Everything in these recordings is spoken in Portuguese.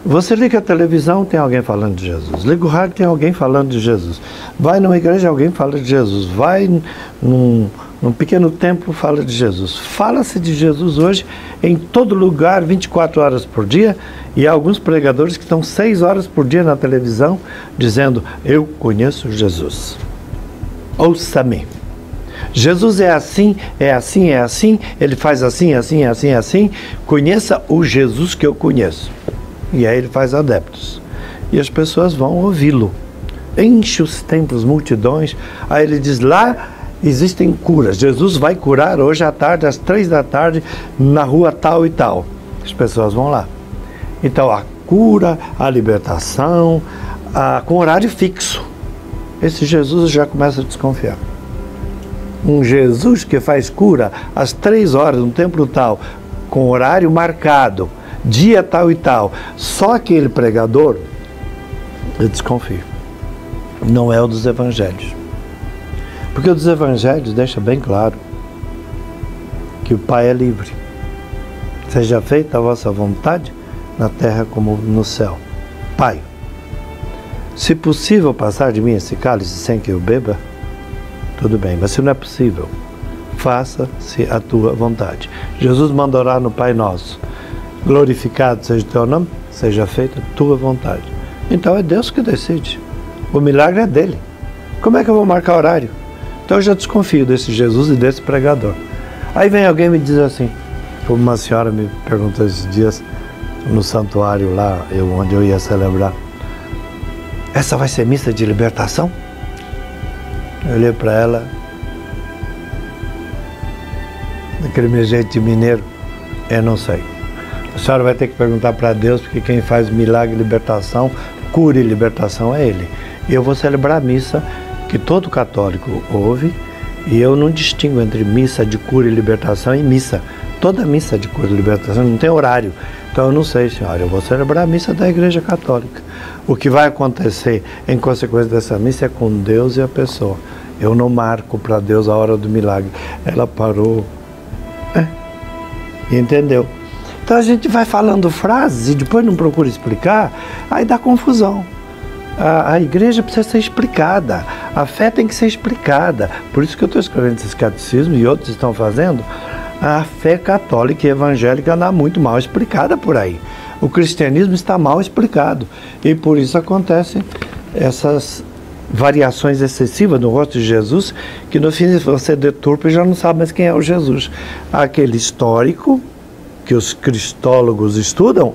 Você liga a televisão, tem alguém falando de Jesus. Liga o rádio, tem alguém falando de Jesus. Vai numa igreja, alguém fala de Jesus. Vai num pequeno templo, fala de Jesus. Fala-se de Jesus hoje em todo lugar, 24 horas por dia. E há alguns pregadores que estão 6 horas por dia na televisão dizendo: eu conheço Jesus. Ouça-me. Jesus é assim, é assim, é assim. Ele faz assim, assim, assim, assim. Conheça o Jesus que eu conheço. E aí ele faz adeptos. E as pessoas vão ouvi-lo. Enche os templos, multidões. Aí ele diz: lá existem curas. Jesus vai curar hoje à tarde, às 3 da tarde, na rua tal e tal. As pessoas vão lá. Então a cura, a libertação, com horário fixo. Esse Jesus já começa a desconfiar. Um Jesus que faz cura às 3 horas, no templo tal, com horário marcado, dia tal e tal, só aquele pregador, eu desconfio. Não é o dos evangelhos. Porque o dos evangelhos deixa bem claro que o Pai é livre. Seja feita a vossa vontade, na terra como no céu. Pai, se possível passar de mim esse cálice sem que eu beba, tudo bem, mas se não é possível, faça-se a tua vontade. Jesus manda orar no Pai Nosso: glorificado seja o teu nome, seja feita a tua vontade. Então é Deus que decide. O milagre é dele. Como é que eu vou marcar horário? Então eu já desconfio desse Jesus e desse pregador. Aí vem alguém e me diz assim, como uma senhora me perguntou esses dias no santuário lá, onde eu ia celebrar: essa vai ser missa de libertação? Eu olhei para ela, daquele meu jeito de mineiro: eu não sei. A senhora vai ter que perguntar para Deus, porque quem faz milagre e libertação, cura e libertação é Ele. E eu vou celebrar a missa que todo católico ouve, e eu não distingo entre missa de cura e libertação e missa. Toda missa de cura e libertação não tem horário. Então eu não sei, senhora, eu vou celebrar a missa da Igreja Católica. O que vai acontecer em consequência dessa missa é com Deus e a pessoa. Eu não marco para Deus a hora do milagre. Ela parou. E entendeu? Então a gente vai falando frases e depois não procura explicar, aí dá confusão. A igreja precisa ser explicada, a fé tem que ser explicada. Por isso que eu estou escrevendo esses catecismos e outros estão fazendo. A fé católica e evangélica anda muito mal explicada por aí. O cristianismo está mal explicado e por isso acontecem essas variações excessivas no rosto de Jesus, que no fim você deturpa e já não sabe mais quem é o Jesus. Aquele histórico que os cristólogos estudam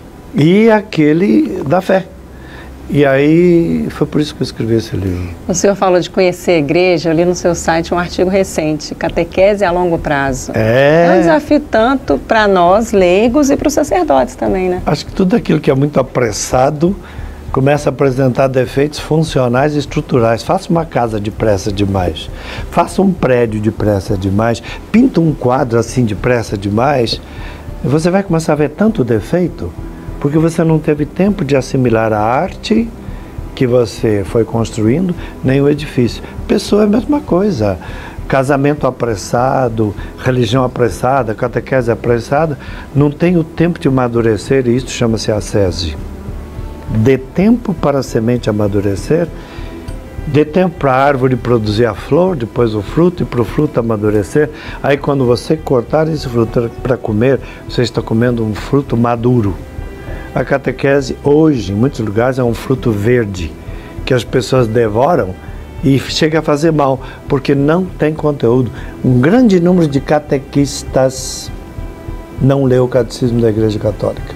e aquele da fé. E aí, foi por isso que eu escrevi esse livro. O senhor falou de conhecer a igreja, eu li no seu site um artigo recente, Catequese a Longo Prazo. É um desafio tanto para nós, leigos, e para os sacerdotes também, né? Acho que tudo aquilo que é muito apressado começa a apresentar defeitos funcionais e estruturais. Faça uma casa depressa demais, faça um prédio depressa demais, pinta um quadro assim depressa demais, e você vai começar a ver tanto defeito, porque você não teve tempo de assimilar a arte que você foi construindo, nem o edifício. Pessoa é a mesma coisa. Casamento apressado, religião apressada, catequese apressada, não tem o tempo de amadurecer, e isso chama-se ascese. Dê tempo para a semente amadurecer, dê tempo para a árvore produzir a flor, depois o fruto, e para o fruto amadurecer. Aí quando você cortar esse fruto para comer, você está comendo um fruto maduro. A catequese hoje, em muitos lugares, é um fruto verde, que as pessoas devoram e chega a fazer mal, porque não tem conteúdo. Um grande número de catequistas não lê o catecismo da Igreja Católica.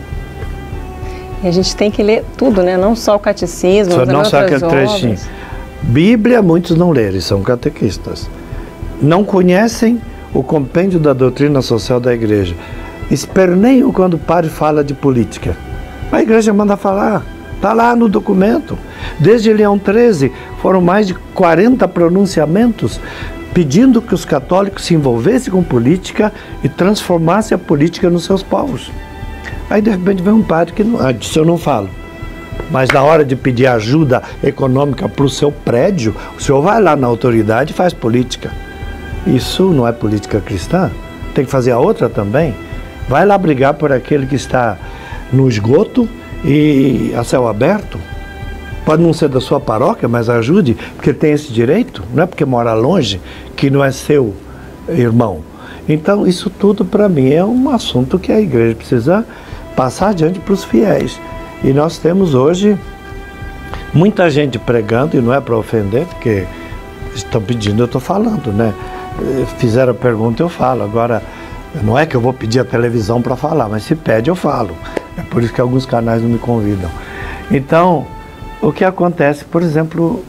E a gente tem que ler tudo, né? Não só o catecismo, mas não só aquele outras trechinho. obras. Bíblia, muitos não leram, são catequistas. Não conhecem o compêndio da doutrina social da Igreja. Esperneiam quando o padre fala de política. A Igreja manda falar, está lá no documento. Desde Leão XIII foram mais de 40 pronunciamentos pedindo que os católicos se envolvessem com política e transformassem a política nos seus povos. Aí de repente vem um padre que disso eu não falo. Mas na hora de pedir ajuda econômica para o seu prédio, o senhor vai lá na autoridade e faz política. Isso não é política cristã? Tem que fazer a outra também? Vai lá brigar por aquele que está no esgoto e a céu aberto. Pode não ser da sua paróquia, mas ajude, porque tem esse direito, não é porque mora longe que não é seu irmão. Então, isso tudo para mim é um assunto que a igreja precisa passar adiante para os fiéis. E nós temos hoje muita gente pregando, e não é para ofender, porque estão pedindo, eu estou falando, né? Fizeram a pergunta, eu falo. Agora, não é que eu vou pedir a televisão para falar, mas se pede, eu falo. É por isso que alguns canais não me convidam. Então, o que acontece, por exemplo,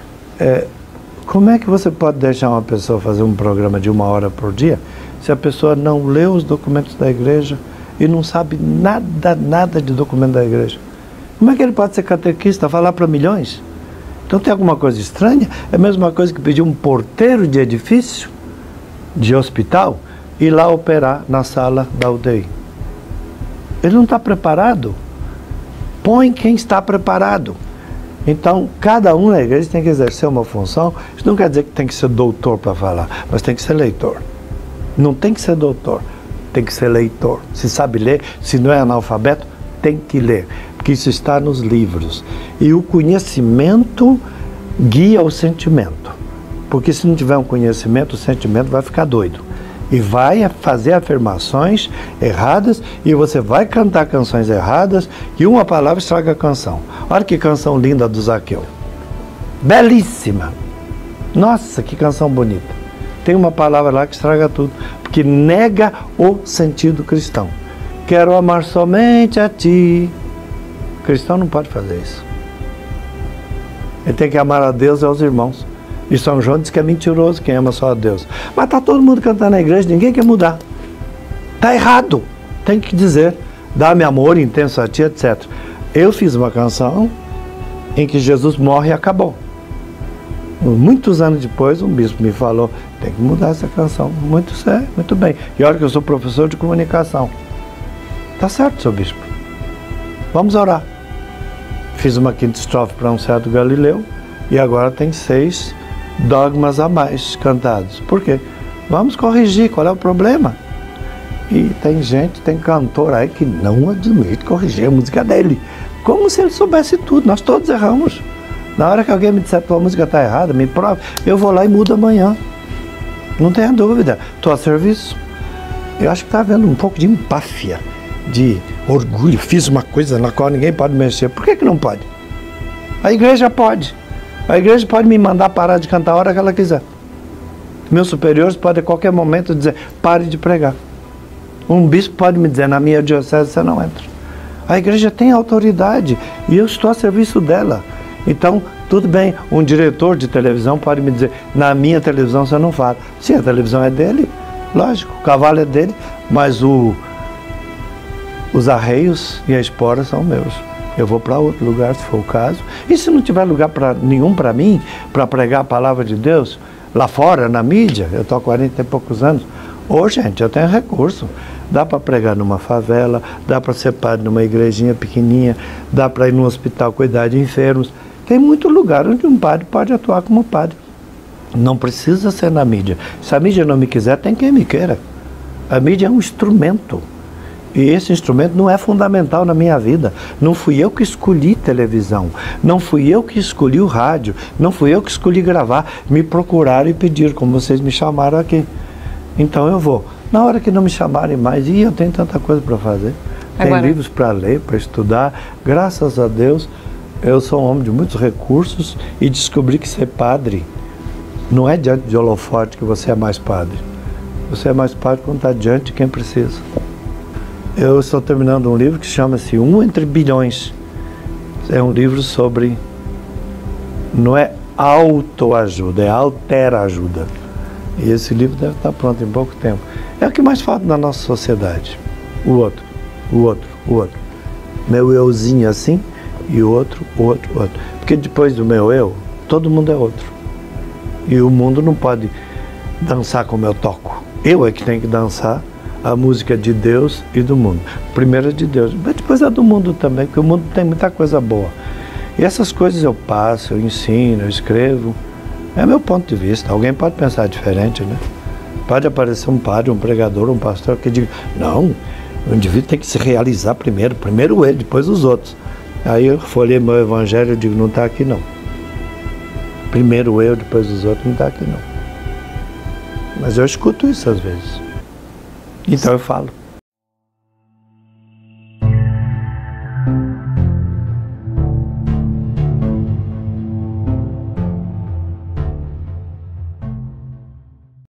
como é que você pode deixar uma pessoa fazer um programa de 1 hora por dia se a pessoa não lê os documentos da igreja e não sabe nada de documento da igreja? Como é que ele pode ser catequista, falar para milhões? Então tem alguma coisa estranha? É a mesma coisa que pedir um porteiro de edifício, de hospital, ir lá operar na sala da UTI. Ele não está preparado. Põe quem está preparado. Então, cada um na igreja tem que exercer uma função. Isso não quer dizer que tem que ser doutor para falar, mas tem que ser leitor. Não tem que ser doutor, tem que ser leitor. Se sabe ler, se não é analfabeto, tem que ler, porque isso está nos livros. E o conhecimento guia o sentimento, porque se não tiver um conhecimento, o sentimento vai ficar doido. E vai fazer afirmações erradas, e você vai cantar canções erradas, e uma palavra estraga a canção. Olha que canção linda do Zaqueu. Belíssima. Nossa, que canção bonita. Tem uma palavra lá que estraga tudo, porque nega o sentido cristão. Quero amar somente a ti. O cristão não pode fazer isso. Ele tem que amar a Deus e aos irmãos. E São João diz que é mentiroso quem ama só a Deus. Mas está todo mundo cantando na igreja, ninguém quer mudar. Está errado. Tem que dizer, dá-me amor intenso a ti, etc. Eu fiz uma canção em que Jesus morre e acabou. Muitos anos depois, um bispo me falou, tem que mudar essa canção. Muito sério, muito bem. E olha que eu sou professor de comunicação. Tá certo, seu bispo. Vamos orar. Fiz uma quinta estrofe para um certo Galileu e agora tem 6 dogmas a mais cantados. Por quê? Vamos corrigir, qual é o problema? E tem gente, tem cantor aí que não admite corrigir a música dele. Como se ele soubesse tudo, nós todos erramos. Na hora que alguém me disser que a música está errada, me prove, eu vou lá e mudo amanhã. Não tenha dúvida, estou a serviço. Eu acho que está havendo um pouco de empáfia, de orgulho. Fiz uma coisa na qual ninguém pode mexer. Por que não pode? A igreja pode. A igreja pode me mandar parar de cantar a hora que ela quiser. Meus superiores podem a qualquer momento dizer, pare de pregar. Um bispo pode me dizer, na minha diocese você não entra. A igreja tem autoridade e eu estou a serviço dela. Então, tudo bem, um diretor de televisão pode me dizer, na minha televisão você não fala. Sim, a televisão é dele, lógico, o cavalo é dele, mas os arreios e a espora são meus. Eu vou para outro lugar, se for o caso. E se não tiver lugar nenhum para mim, para pregar a palavra de Deus, lá fora, na mídia, eu estou há 40 e poucos anos, gente, eu tenho recurso. Dá para pregar numa favela, dá para ser padre numa igrejinha pequenininha, dá para ir no hospital cuidar de enfermos. Tem muito lugar onde um padre pode atuar como padre. Não precisa ser na mídia. Se a mídia não me quiser, tem quem me queira. A mídia é um instrumento. E esse instrumento não é fundamental na minha vida. Não fui eu que escolhi televisão. Não fui eu que escolhi o rádio. Não fui eu que escolhi gravar. Me procuraram e pediram, como vocês me chamaram aqui. Então eu vou. Na hora que não me chamarem mais, eu tenho tanta coisa para fazer. Tem livros para ler, para estudar. Graças a Deus, eu sou um homem de muitos recursos e descobri que ser padre não é diante de holofote que você é mais padre. Você é mais padre quando está diante de quem precisa. Eu estou terminando um livro que chama-se Um Entre Bilhões. É um livro sobre, não é autoajuda, é alterajuda. E esse livro deve estar pronto em pouco tempo. É o que mais falta na nossa sociedade. O outro. Meu euzinho assim, e o outro. Porque depois do meu eu, todo mundo é outro. E o mundo não pode dançar como eu toco. Eu é que tenho que dançar a música de Deus e do mundo. Primeiro é de Deus, mas depois é do mundo também, porque o mundo tem muita coisa boa. E essas coisas eu passo, eu ensino, eu escrevo. É meu ponto de vista. Alguém pode pensar diferente, né? Pode aparecer um padre, um pregador, um pastor que diga, não, O indivíduo tem que se realizar primeiro ele, depois os outros. Aí eu folhei meu evangelho e digo, não está aqui não. Primeiro eu, depois os outros, não está aqui não. Mas eu escuto isso às vezes. Então eu falo.